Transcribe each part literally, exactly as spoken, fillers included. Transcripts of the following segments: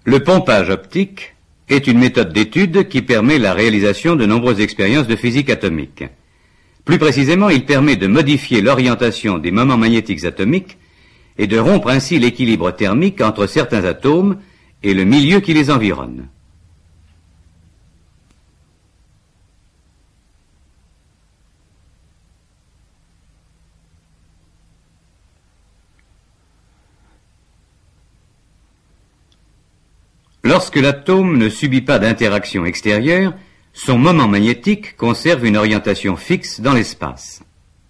Le pompage optique est une méthode d'étude qui permet la réalisation de nombreuses expériences de physique atomique. Plus précisément, il permet de modifier l'orientation des moments magnétiques atomiques et de rompre ainsi l'équilibre thermique entre certains atomes et le milieu qui les environne. Lorsque l'atome ne subit pas d'interaction extérieure, son moment magnétique conserve une orientation fixe dans l'espace.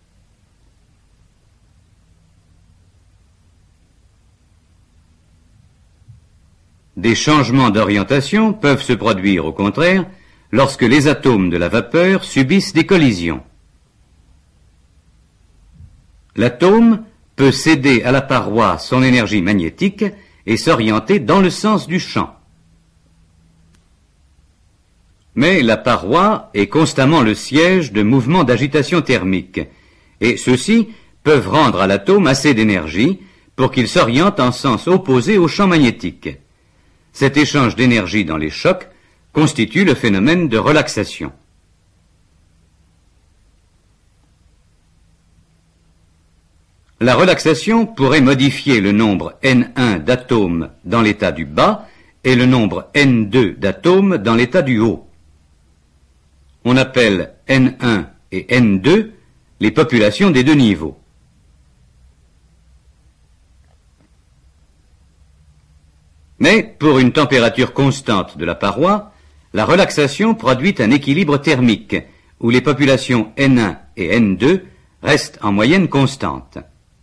Des changements d'orientation peuvent se produire, au contraire, lorsque les atomes de la vapeur subissent des collisions. L'atome peut céder à la paroi son énergie magnétique et s'orienter dans le sens du champ. Mais la paroi est constamment le siège de mouvements d'agitation thermique, et ceux-ci peuvent rendre à l'atome assez d'énergie pour qu'il s'oriente en sens opposé au champ magnétique. Cet échange d'énergie dans les chocs constitue le phénomène de relaxation. La relaxation pourrait modifier le nombre N un d'atomes dans l'état du bas et le nombre N deux d'atomes dans l'état du haut. On appelle N un et N deux les populations des deux niveaux. Mais pour une température constante de la paroi, la relaxation produit un équilibre thermique où les populations N un et N deux restent en moyenne constantes.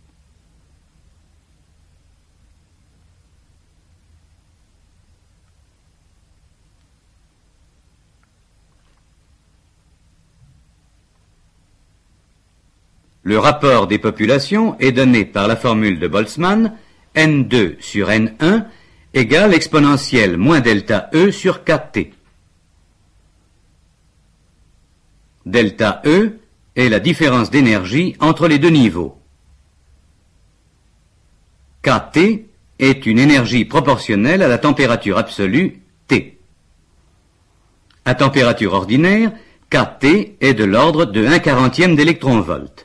Le rapport des populations est donné par la formule de Boltzmann, N deux sur N un égale exponentielle moins delta E sur K T. Delta E est la différence d'énergie entre les deux niveaux. K T est une énergie proportionnelle à la température absolue T. À température ordinaire, K T est de l'ordre de un quarantième d'électronvolt.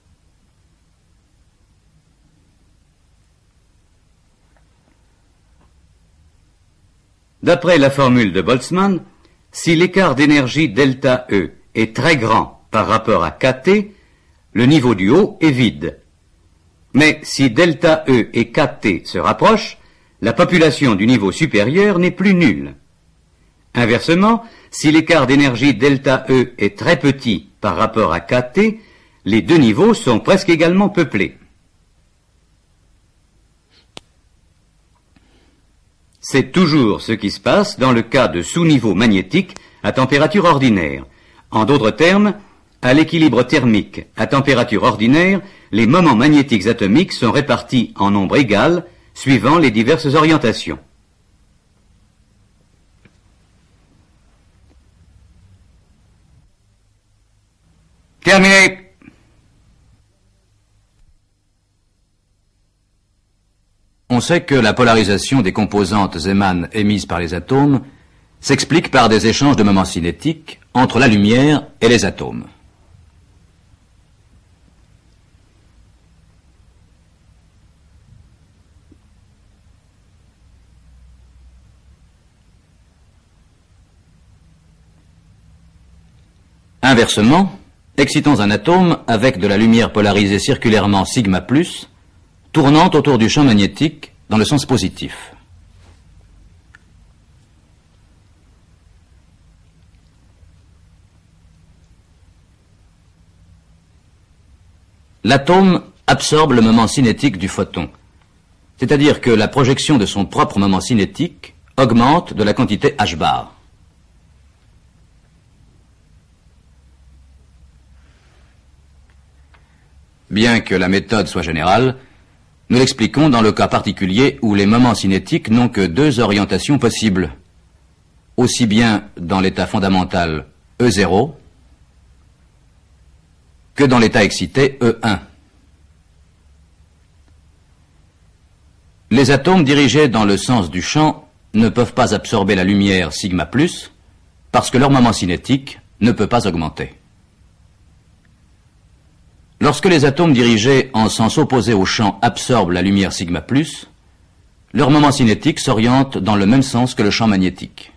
D'après la formule de Boltzmann, si l'écart d'énergie delta E est très grand par rapport à K T, le niveau du haut est vide. Mais si delta E et K T se rapprochent, la population du niveau supérieur n'est plus nulle. Inversement, si l'écart d'énergie delta E est très petit par rapport à K T, les deux niveaux sont presque également peuplés. C'est toujours ce qui se passe dans le cas de sous-niveaux magnétiques à température ordinaire. En d'autres termes, à l'équilibre thermique à température ordinaire, les moments magnétiques atomiques sont répartis en nombre égal suivant les diverses orientations. Terminé. On sait que la polarisation des composantes Zeeman émises par les atomes s'explique par des échanges de moments cinétiques entre la lumière et les atomes. Inversement, excitons un atome avec de la lumière polarisée circulairement sigma plus, tournant autour du champ magnétique dans le sens positif. L'atome absorbe le moment cinétique du photon, c'est-à-dire que la projection de son propre moment cinétique augmente de la quantité h bar. Bien que la méthode soit générale, nous l'expliquons dans le cas particulier où les moments cinétiques n'ont que deux orientations possibles, aussi bien dans l'état fondamental E zéro que dans l'état excité E un. Les atomes dirigés dans le sens du champ ne peuvent pas absorber la lumière sigma plus parce que leur moment cinétique ne peut pas augmenter. Lorsque les atomes dirigés en sens opposé au champ absorbent la lumière sigma plus, leur moment cinétique s'oriente dans le même sens que le champ magnétique.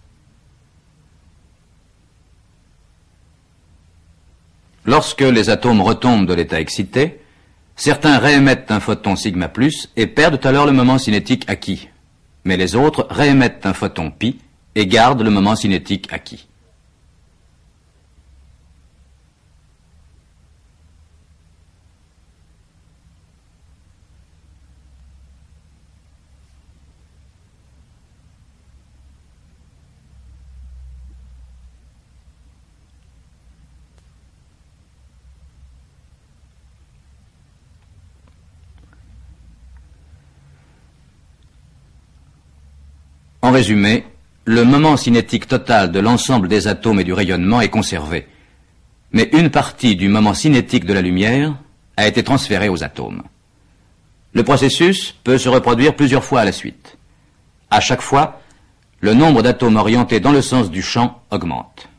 Lorsque les atomes retombent de l'état excité, certains réémettent un photon sigma plus et perdent alors le moment cinétique acquis, mais les autres réémettent un photon pi et gardent le moment cinétique acquis. En résumé, le moment cinétique total de l'ensemble des atomes et du rayonnement est conservé, mais une partie du moment cinétique de la lumière a été transférée aux atomes. Le processus peut se reproduire plusieurs fois à la suite. À chaque fois, le nombre d'atomes orientés dans le sens du champ augmente.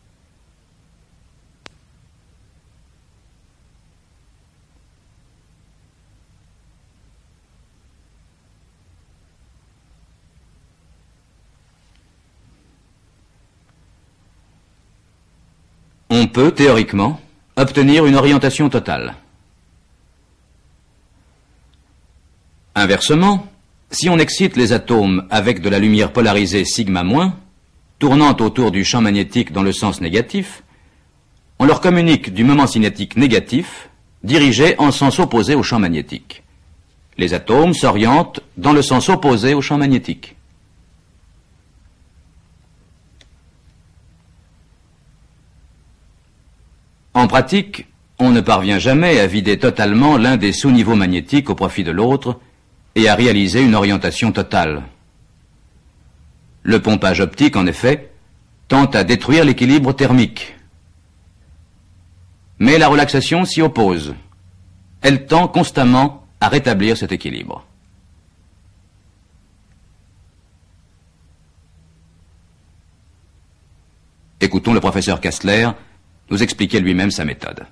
On peut, théoriquement, obtenir une orientation totale. Inversement, si on excite les atomes avec de la lumière polarisée sigma-, tournant autour du champ magnétique dans le sens négatif, on leur communique du moment cinétique négatif, dirigé en sens opposé au champ magnétique. Les atomes s'orientent dans le sens opposé au champ magnétique. En pratique, on ne parvient jamais à vider totalement l'un des sous-niveaux magnétiques au profit de l'autre et à réaliser une orientation totale. Le pompage optique, en effet, tend à détruire l'équilibre thermique. Mais la relaxation s'y oppose. Elle tend constamment à rétablir cet équilibre. Écoutons le professeur Kastler nous expliquer lui-même sa méthode.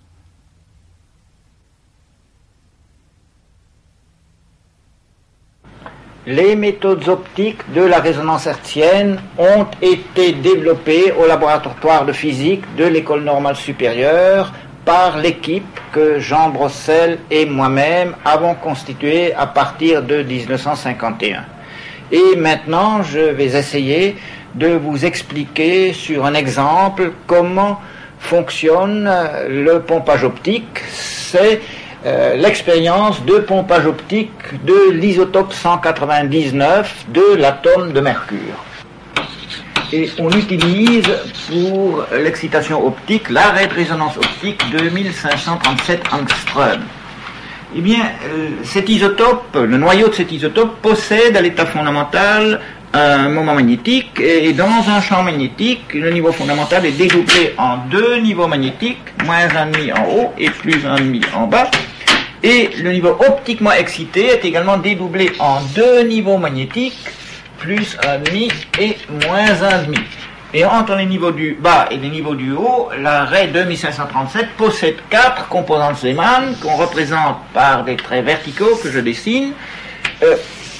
Les méthodes optiques de la résonance hertzienne ont été développées au laboratoire de physique de l'École normale supérieure par l'équipe que Jean Brossel et moi-même avons constituée à partir de mille neuf cent cinquante et un. Et maintenant, je vais essayer de vous expliquer sur un exemple comment fonctionne le pompage optique. C'est euh, l'expérience de pompage optique de l'isotope cent quatre-vingt-dix-neuf de l'atome de mercure. Et on utilise pour l'excitation optique l'arrêt de résonance optique de mille cinq cent trente-sept angström. Eh bien, euh, cet isotope, le noyau de cet isotope possède à l'état fondamental un moment magnétique, et dans un champ magnétique, le niveau fondamental est dédoublé en deux niveaux magnétiques, moins un demi en haut et plus un demi en bas, et le niveau optiquement excité est également dédoublé en deux niveaux magnétiques, plus un demi et moins un demi. Et entre les niveaux du bas et les niveaux du haut, l'arrêt de mille cinq cent trente-sept possède quatre composantes Zeeman qu'on représente par des traits verticaux que je dessine. Euh,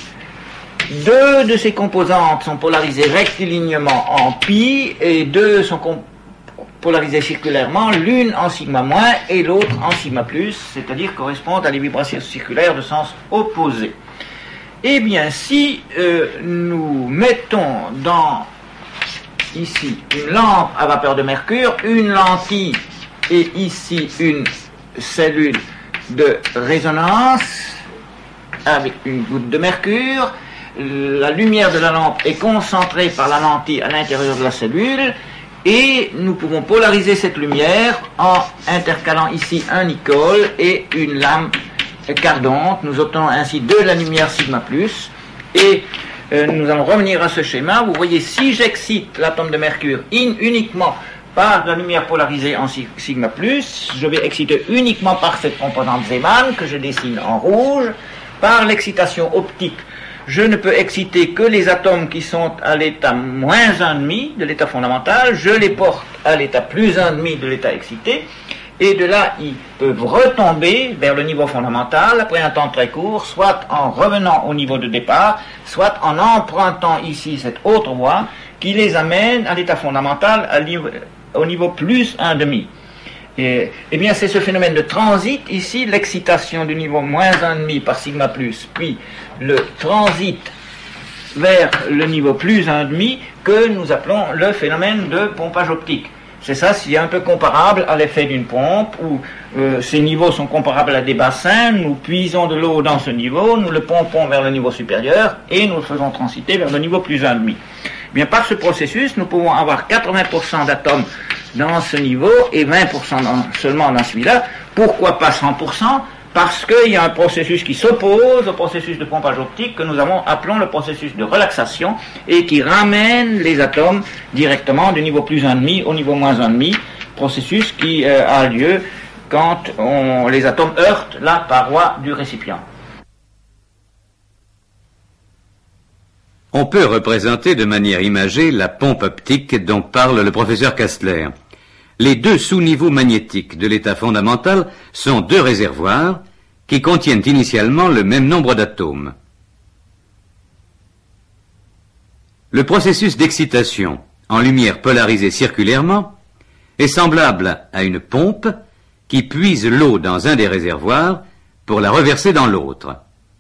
Deux de ces composantes sont polarisées rectilignement en pi et deux sont polarisées circulairement, l'une en sigma moins et l'autre en sigma plus, c'est-à-dire correspondent à des vibrations circulaires de sens opposé. Eh bien, si euh, nous mettons dans ici une lampe à vapeur de mercure, une lentille et ici une cellule de résonance avec une goutte de mercure, la lumière de la lampe est concentrée par la lentille à l'intérieur de la cellule et nous pouvons polariser cette lumière en intercalant ici un Nicol et une lame cardante. Nous obtenons ainsi de la lumière sigma plus et euh, nous allons revenir à ce schéma. Vous voyez, si j'excite l'atome de mercure in uniquement par la lumière polarisée en sigma plus, je vais exciter uniquement par cette composante Zeeman que je dessine en rouge, par l'excitation optique je ne peux exciter que les atomes qui sont à l'état moins un virgule cinq de l'état fondamental, je les porte à l'état plus un virgule cinq de l'état excité, et de là, ils peuvent retomber vers le niveau fondamental après un temps très court, soit en revenant au niveau de départ, soit en empruntant ici cette autre voie qui les amène à l'état fondamental à niveau, au niveau plus un virgule cinq. Et, eh bien, c'est ce phénomène de transit ici, l'excitation du niveau moins un virgule cinq par sigma plus, puis le transit vers le niveau plus un virgule cinq que nous appelons le phénomène de pompage optique. C'est ça, c'est un peu comparable à l'effet d'une pompe, où euh, ces niveaux sont comparables à des bassins, nous puisons de l'eau dans ce niveau, nous le pompons vers le niveau supérieur, et nous le faisons transiter vers le niveau plus un virgule cinq. Bien, par ce processus, nous pouvons avoir quatre-vingts pour cent d'atomes dans ce niveau, et vingt pour cent dans, seulement dans celui-là. Pourquoi pas cent pour cent? Parce qu'il y a un processus qui s'oppose au processus de pompage optique que nous avons, appelons le processus de relaxation et qui ramène les atomes directement du niveau plus un virgule cinq au niveau moins un virgule cinq, processus qui euh, a lieu quand on, les atomes heurtent la paroi du récipient. On peut représenter de manière imagée la pompe optique dont parle le professeur Kastler. Les deux sous-niveaux magnétiques de l'état fondamental sont deux réservoirs qui contiennent initialement le même nombre d'atomes. Le processus d'excitation en lumière polarisée circulairement est semblable à une pompe qui puise l'eau dans un des réservoirs pour la reverser dans l'autre.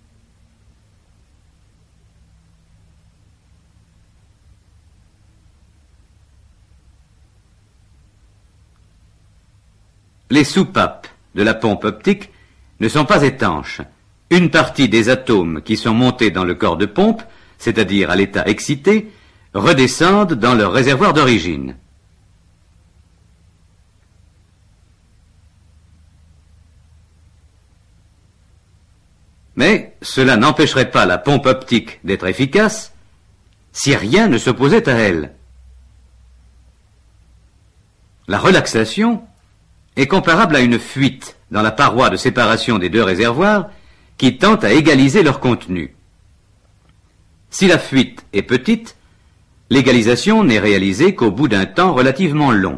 Les soupapes de la pompe optique ne sont pas étanches. Une partie des atomes qui sont montés dans le corps de pompe, c'est-à-dire à l'état excité, redescendent dans leur réservoir d'origine. Mais cela n'empêcherait pas la pompe optique d'être efficace si rien ne s'opposait à elle. La relaxation est comparable à une fuite dans la paroi de séparation des deux réservoirs qui tente à égaliser leur contenu. Si la fuite est petite, l'égalisation n'est réalisée qu'au bout d'un temps relativement long.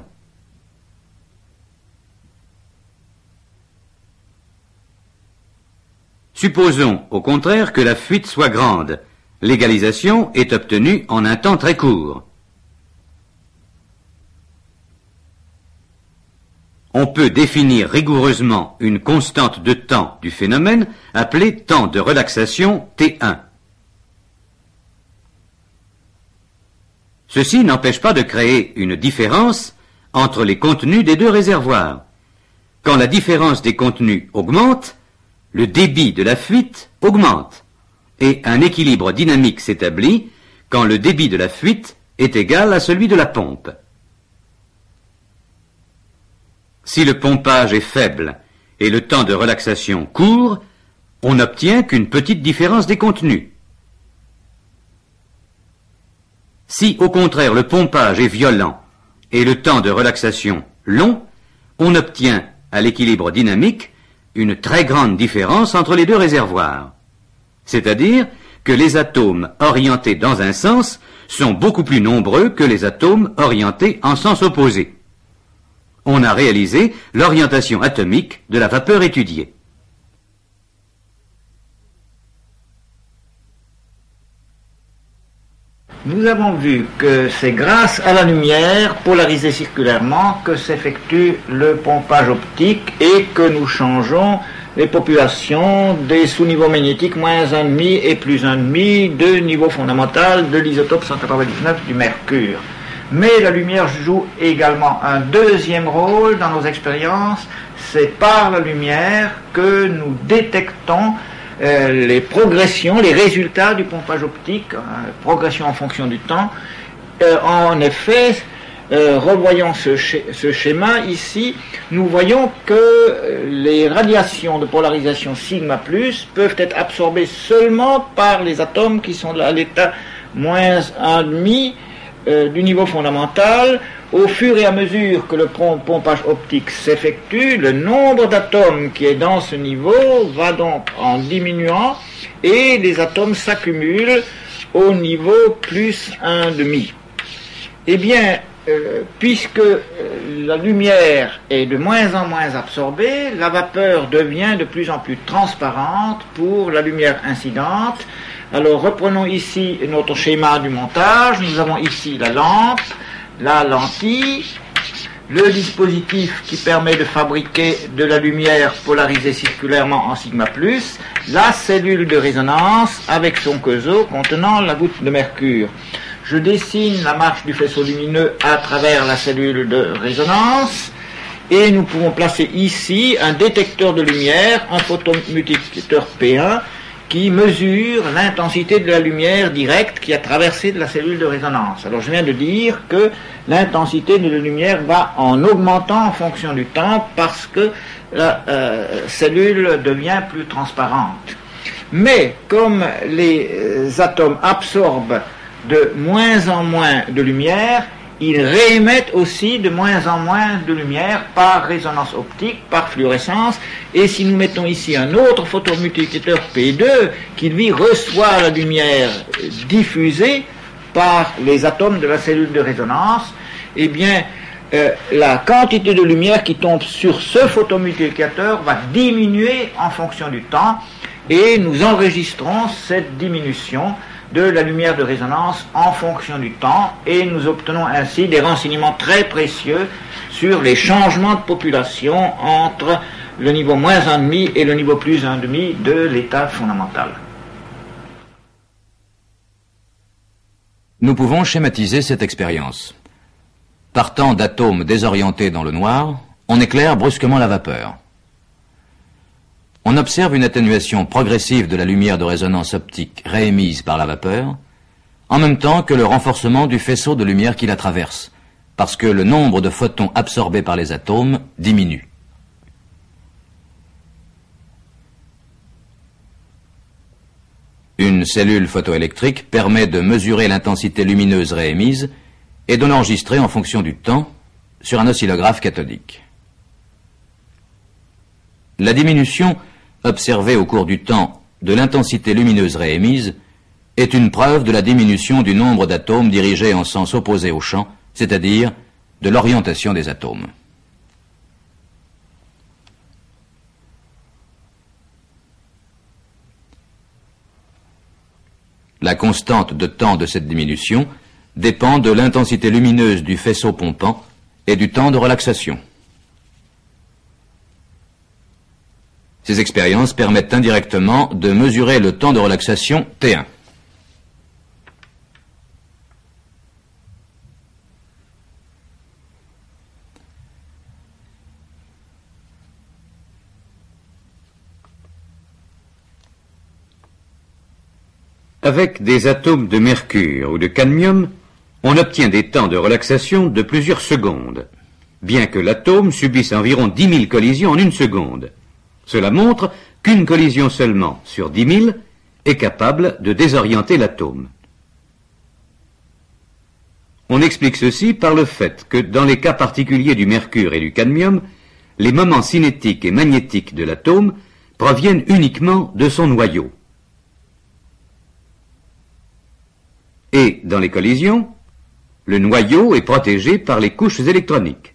Supposons au contraire que la fuite soit grande. L'égalisation est obtenue en un temps très court. On peut définir rigoureusement une constante de temps du phénomène appelée temps de relaxation T un. Ceci n'empêche pas de créer une différence entre les contenus des deux réservoirs. Quand la différence des contenus augmente, le débit de la fuite augmente et un équilibre dynamique s'établit quand le débit de la fuite est égal à celui de la pompe. Si le pompage est faible et le temps de relaxation court, on n'obtient qu'une petite différence des contenus. Si au contraire le pompage est violent et le temps de relaxation long, on obtient à l'équilibre dynamique une très grande différence entre les deux réservoirs. C'est-à-dire que les atomes orientés dans un sens sont beaucoup plus nombreux que les atomes orientés en sens opposé. On a réalisé l'orientation atomique de la vapeur étudiée. Nous avons vu que c'est grâce à la lumière polarisée circulairement que s'effectue le pompage optique et que nous changeons les populations des sous-niveaux magnétiques moins un virgule cinq et plus un virgule cinq de niveau fondamental de l'isotope cent quatre-vingt-dix-neuf du mercure. Mais la lumière joue également un deuxième rôle dans nos expériences. C'est par la lumière que nous détectons euh, les progressions, les résultats du pompage optique, euh, progression en fonction du temps. Euh, en effet, euh, revoyons ce, sch ce schéma ici, nous voyons que les radiations de polarisation sigma plus peuvent être absorbées seulement par les atomes qui sont à l'état moins un virgule cinq euh, du niveau fondamental, au fur et à mesure que le pompage optique s'effectue, le nombre d'atomes qui est dans ce niveau va donc en diminuant et les atomes s'accumulent au niveau plus un demi. Eh bien, euh, puisque euh, la lumière est de moins en moins absorbée, la vapeur devient de plus en plus transparente pour la lumière incidente. Alors reprenons ici notre schéma du montage. Nous avons ici la lampe, la lentille, le dispositif qui permet de fabriquer de la lumière polarisée circulairement en sigma plus, la cellule de résonance avec son queusot contenant la goutte de mercure. Je dessine la marche du faisceau lumineux à travers la cellule de résonance et nous pouvons placer ici un détecteur de lumière, un photomultiplicateur P un qui mesure l'intensité de la lumière directe qui a traversé de la cellule de résonance. Alors je viens de dire que l'intensité de la lumière va en augmentant en fonction du temps parce que la euh, cellule devient plus transparente. Mais comme les euh, atomes absorbent de moins en moins de lumière, ils réémettent aussi de moins en moins de lumière par résonance optique, par fluorescence, et si nous mettons ici un autre photomultiplicateur P deux qui lui reçoit la lumière diffusée par les atomes de la cellule de résonance, eh bien euh, la quantité de lumière qui tombe sur ce photomultiplicateur va diminuer en fonction du temps, et nous enregistrons cette diminution de la lumière de résonance en fonction du temps, et nous obtenons ainsi des renseignements très précieux sur les changements de population entre le niveau moins un virgule cinq et le niveau plus un virgule cinq de l'état fondamental. Nous pouvons schématiser cette expérience. Partant d'atomes désorientés dans le noir, on éclaire brusquement la vapeur. On observe une atténuation progressive de la lumière de résonance optique réémise par la vapeur, en même temps que le renforcement du faisceau de lumière qui la traverse, parce que le nombre de photons absorbés par les atomes diminue. Une cellule photoélectrique permet de mesurer l'intensité lumineuse réémise et de l'enregistrer en fonction du temps sur un oscillographe cathodique. La diminution observée au cours du temps de l'intensité lumineuse réémise est une preuve de la diminution du nombre d'atomes dirigés en sens opposé au champ, c'est-à-dire de l'orientation des atomes. La constante de temps de cette diminution dépend de l'intensité lumineuse du faisceau pompant et du temps de relaxation. Ces expériences permettent indirectement de mesurer le temps de relaxation T un. Avec des atomes de mercure ou de cadmium, on obtient des temps de relaxation de plusieurs secondes, bien que l'atome subisse environ dix mille collisions en une seconde. Cela montre qu'une collision seulement sur dix mille est capable de désorienter l'atome. On explique ceci par le fait que dans les cas particuliers du mercure et du cadmium, les moments cinétiques et magnétiques de l'atome proviennent uniquement de son noyau. Et dans les collisions, le noyau est protégé par les couches électroniques.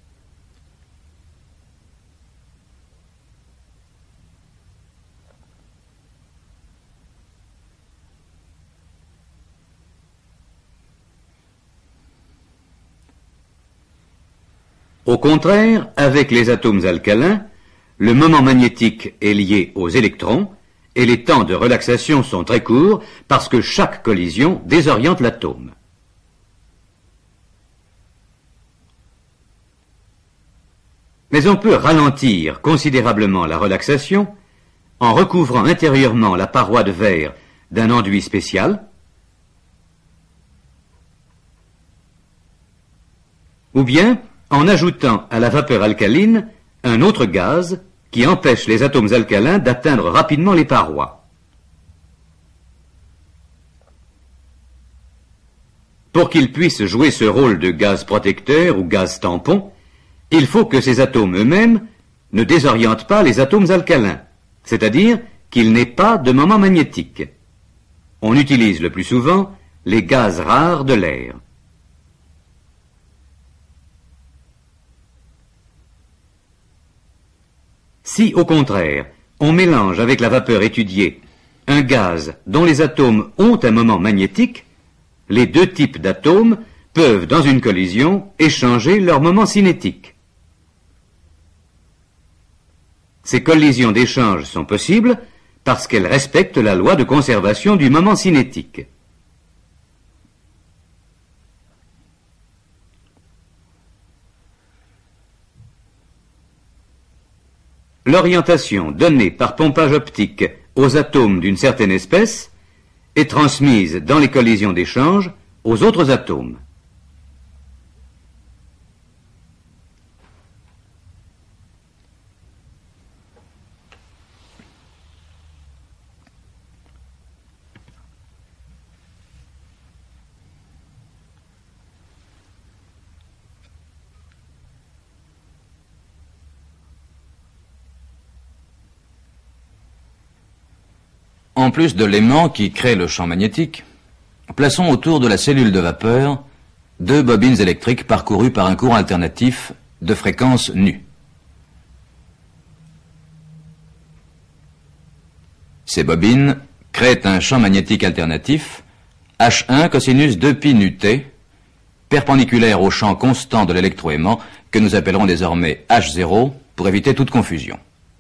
Au contraire, avec les atomes alcalins, le moment magnétique est lié aux électrons et les temps de relaxation sont très courts parce que chaque collision désoriente l'atome. Mais on peut ralentir considérablement la relaxation en recouvrant intérieurement la paroi de verre d'un enduit spécial, ou bien en ajoutant à la vapeur alcaline un autre gaz qui empêche les atomes alcalins d'atteindre rapidement les parois. Pour qu'il puisse jouer ce rôle de gaz protecteur ou gaz tampon, il faut que ces atomes eux-mêmes ne désorientent pas les atomes alcalins, c'est-à-dire qu'ils n'aient pas de moment magnétique. On utilise le plus souvent les gaz rares de l'air. Si, au contraire, on mélange avec la vapeur étudiée un gaz dont les atomes ont un moment magnétique, les deux types d'atomes peuvent, dans une collision, échanger leur moment cinétique. Ces collisions d'échange sont possibles parce qu'elles respectent la loi de conservation du moment cinétique. L'orientation donnée par pompage optique aux atomes d'une certaine espèce est transmise dans les collisions d'échange aux autres atomes. En plus de l'aimant qui crée le champ magnétique, plaçons autour de la cellule de vapeur deux bobines électriques parcourues par un courant alternatif de fréquence nue. Ces bobines créent un champ magnétique alternatif H un cosinus deux pi nu T, perpendiculaire au champ constant de l'électroaimant que nous appellerons désormais H zéro pour éviter toute confusion.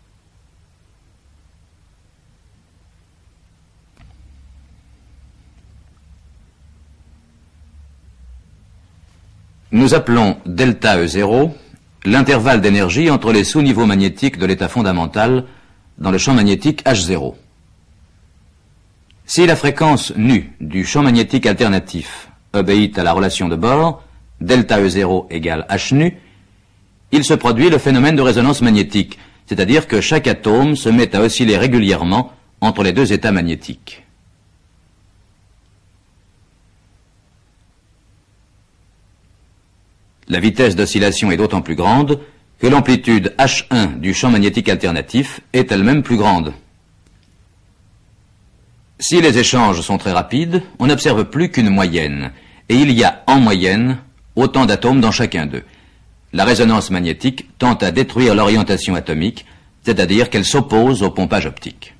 Nous appelons delta E zéro l'intervalle d'énergie entre les sous-niveaux magnétiques de l'état fondamental dans le champ magnétique H zéro. Si la fréquence nue du champ magnétique alternatif obéit à la relation de Bohr, delta E zéro égale H nu, il se produit le phénomène de résonance magnétique, c'est-à-dire que chaque atome se met à osciller régulièrement entre les deux états magnétiques. La vitesse d'oscillation est d'autant plus grande que l'amplitude H un du champ magnétique alternatif est elle-même plus grande. Si les échanges sont très rapides, on n'observe plus qu'une moyenne, et il y a en moyenne autant d'atomes dans chacun d'eux. La résonance magnétique tend à détruire l'orientation atomique, c'est-à-dire qu'elle s'oppose au pompage optique.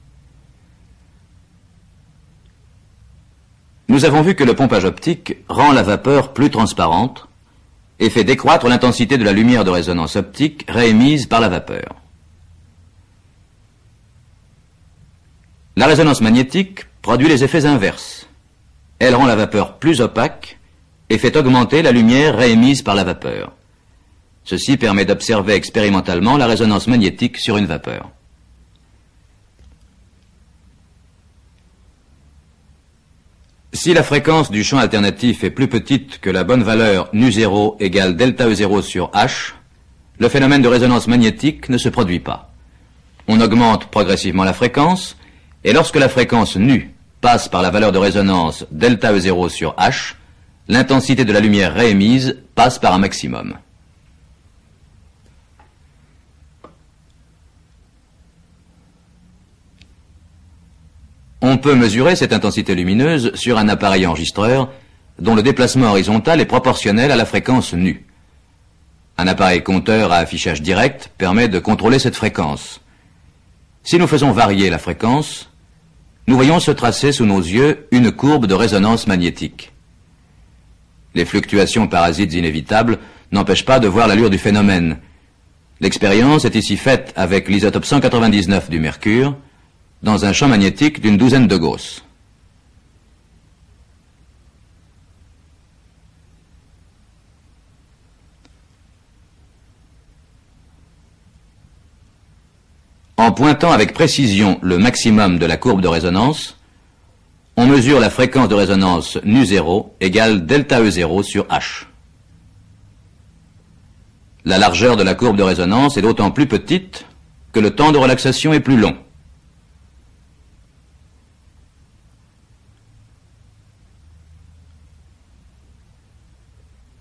Nous avons vu que le pompage optique rend la vapeur plus transparente et fait décroître l'intensité de la lumière de résonance optique réémise par la vapeur. La résonance magnétique produit les effets inverses. Elle rend la vapeur plus opaque et fait augmenter la lumière réémise par la vapeur. Ceci permet d'observer expérimentalement la résonance magnétique sur une vapeur. Si la fréquence du champ alternatif est plus petite que la bonne valeur nu zéro égale delta E zéro sur H, le phénomène de résonance magnétique ne se produit pas. On augmente progressivement la fréquence, et lorsque la fréquence nu passe par la valeur de résonance delta E zéro sur H, l'intensité de la lumière réémise passe par un maximum. On peut mesurer cette intensité lumineuse sur un appareil enregistreur dont le déplacement horizontal est proportionnel à la fréquence nue. Un appareil compteur à affichage direct permet de contrôler cette fréquence. Si nous faisons varier la fréquence, nous voyons se tracer sous nos yeux une courbe de résonance magnétique. Les fluctuations parasites inévitables n'empêchent pas de voir l'allure du phénomène. L'expérience est ici faite avec l'isotope cent quatre-vingt-dix-neuf du mercure, dans un champ magnétique d'une douzaine de Gauss. En pointant avec précision le maximum de la courbe de résonance, on mesure la fréquence de résonance nu zéro égale delta E zéro sur H. La largeur de la courbe de résonance est d'autant plus petite que le temps de relaxation est plus long.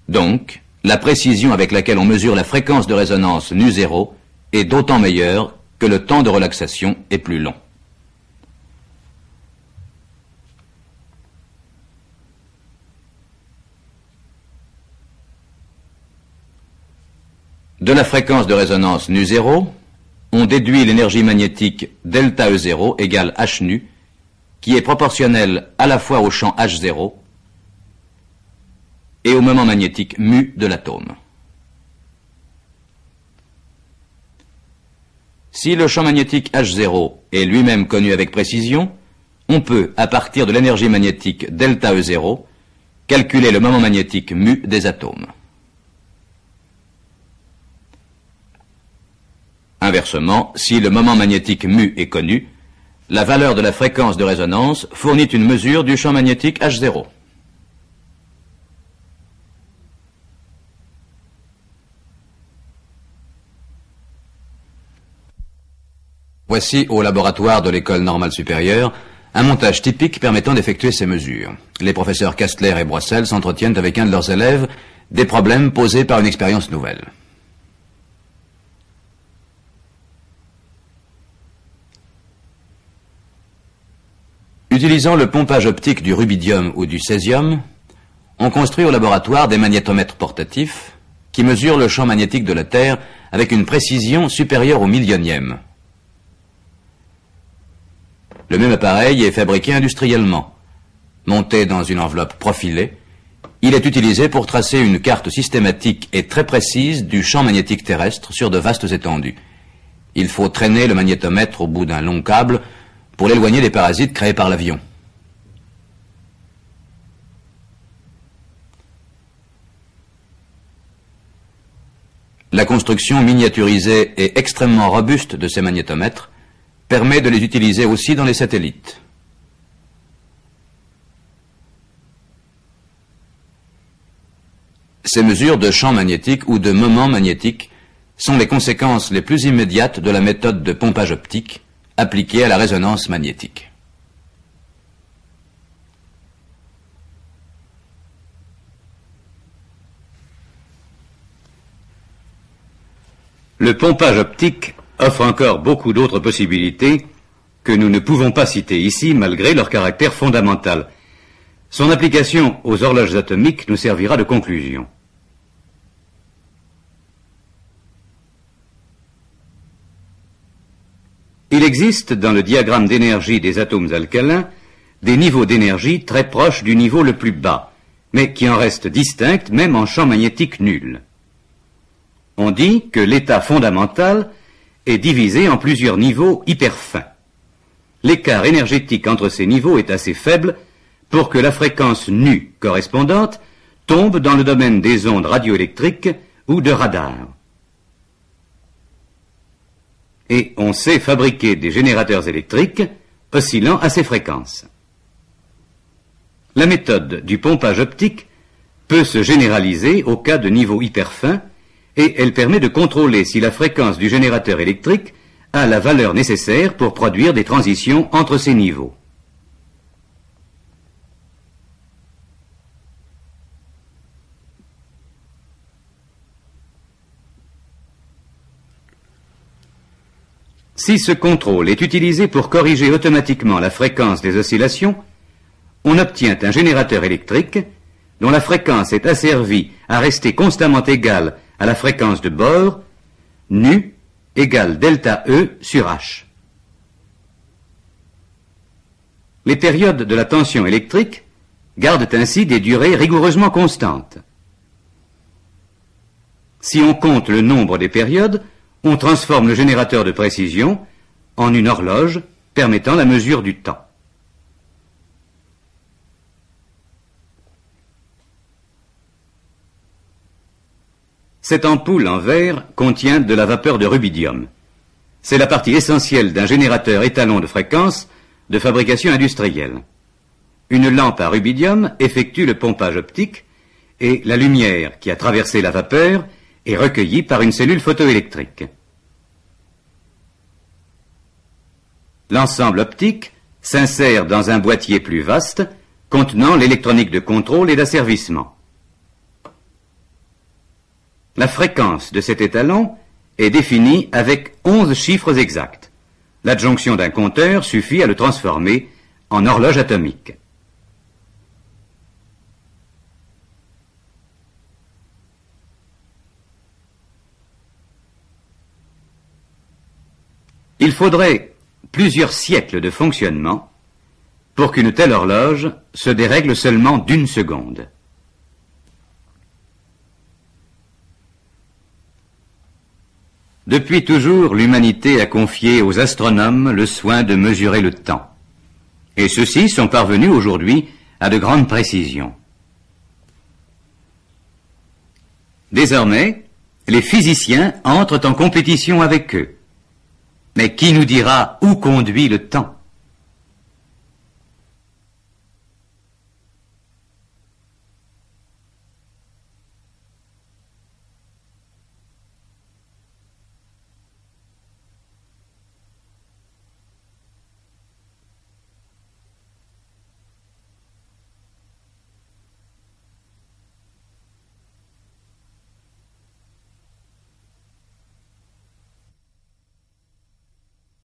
Donc, la précision avec laquelle on mesure la fréquence de résonance nu zéro est d'autant meilleure que le temps de relaxation est plus long. De la fréquence de résonance nu zéro, on déduit l'énergie magnétique delta E zéro égale H nu, qui est proportionnelle à la fois au champ H zéro et au moment magnétique mu de l'atome. Si le champ magnétique H zéro est lui-même connu avec précision, on peut, à partir de l'énergie magnétique delta E zéro, calculer le moment magnétique mu des atomes. Inversement, si le moment magnétique mu est connu, la valeur de la fréquence de résonance fournit une mesure du champ magnétique H zéro. Voici au laboratoire de l'École normale supérieure un montage typique permettant d'effectuer ces mesures. Les professeurs Kastler et Broissel s'entretiennent avec un de leurs élèves des problèmes posés par une expérience nouvelle. Utilisant le pompage optique du rubidium ou du césium, on construit au laboratoire des magnétomètres portatifs qui mesurent le champ magnétique de la Terre avec une précision supérieure au millionième. Le même appareil est fabriqué industriellement. Monté dans une enveloppe profilée, il est utilisé pour tracer une carte systématique et très précise du champ magnétique terrestre sur de vastes étendues. Il faut traîner le magnétomètre au bout d'un long câble pour l'éloigner des parasites créés par l'avion. La construction miniaturisée et extrêmement robuste de ces magnétomètres permet de les utiliser aussi dans les satellites. Ces mesures de champ magnétique ou de moment magnétique sont les conséquences les plus immédiates de la méthode de pompage optique appliquée à la résonance magnétique. Le pompage optique offre encore beaucoup d'autres possibilités que nous ne pouvons pas citer ici malgré leur caractère fondamental. Son application aux horloges atomiques nous servira de conclusion. Il existe dans le diagramme d'énergie des atomes alcalins des niveaux d'énergie très proches du niveau le plus bas, mais qui en restent distincts même en champ magnétique nul. On dit que l'état fondamental est divisé en plusieurs niveaux hyper fins. L'écart énergétique entre ces niveaux est assez faible pour que la fréquence nue correspondante tombe dans le domaine des ondes radioélectriques ou de radar. Et on sait fabriquer des générateurs électriques oscillant à ces fréquences. La méthode du pompage optique peut se généraliser au cas de niveaux hyper fins et elle permet de contrôler si la fréquence du générateur électrique a la valeur nécessaire pour produire des transitions entre ces niveaux. Si ce contrôle est utilisé pour corriger automatiquement la fréquence des oscillations, on obtient un générateur électrique dont la fréquence est asservie à rester constamment égale à la fréquence de bord, nu égale delta E sur H. Les périodes de la tension électrique gardent ainsi des durées rigoureusement constantes. Si on compte le nombre des périodes, on transforme le générateur de précision en une horloge permettant la mesure du temps. Cette ampoule en verre contient de la vapeur de rubidium. C'est la partie essentielle d'un générateur étalon de fréquence de fabrication industrielle. Une lampe à rubidium effectue le pompage optique et la lumière qui a traversé la vapeur est recueillie par une cellule photoélectrique. L'ensemble optique s'insère dans un boîtier plus vaste contenant l'électronique de contrôle et d'asservissement. La fréquence de cet étalon est définie avec onze chiffres exacts. L'adjonction d'un compteur suffit à le transformer en horloge atomique. Il faudrait plusieurs siècles de fonctionnement pour qu'une telle horloge se dérègle seulement d'une seconde. Depuis toujours, l'humanité a confié aux astronomes le soin de mesurer le temps. Et ceux-ci sont parvenus aujourd'hui à de grandes précisions. Désormais, les physiciens entrent en compétition avec eux. Mais qui nous dira où conduit le temps ?